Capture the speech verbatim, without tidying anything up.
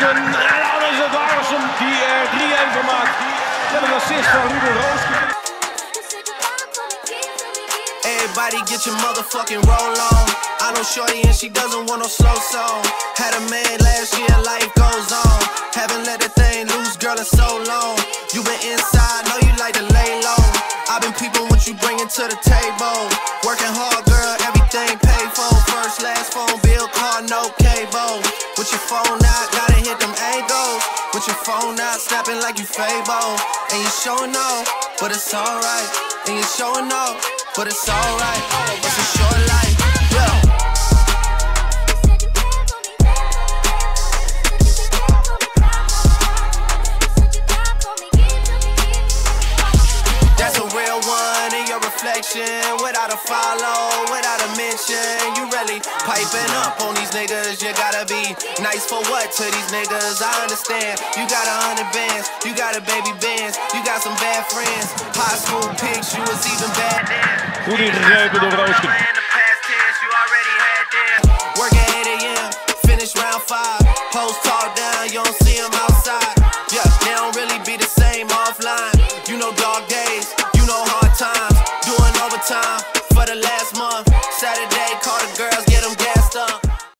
Roosken. En dan is het Larsson die er drie een van maakt. Met een assist van Ruben Roosken. Everybody get your motherfucking roll on. I know shorty and she doesn't want no slow song. Had a man last year, life goes on. Haven't let the thing loose, girl, in so long. You been inside, know you like to lay low. I've been peeping what you bringing to the table. Working hard, girl, everything paid for. First, last phone bill, car, no cable. With your phone out, gotta hit them angles. With your phone out, snapping like you Fable. And you showing off, but it's alright. And you showing off, but it's alright. It's a short life, yeah. That's a real one in your reflection. Without a follow, without a mention. You really piping up on these niggas. You gotta be nice for what to these niggas? I understand. You got a hundred bands, you got a baby bands, you got some bad friends. High school pics, you was even bad then. Goed ingegrepen door Roosken. Work at eight A M, finish round five. Post talk down, you don't see them outside. Yeah, they don't really be the same offline. You know dog days, you know hard times. Doing overtime for the last month. Saturday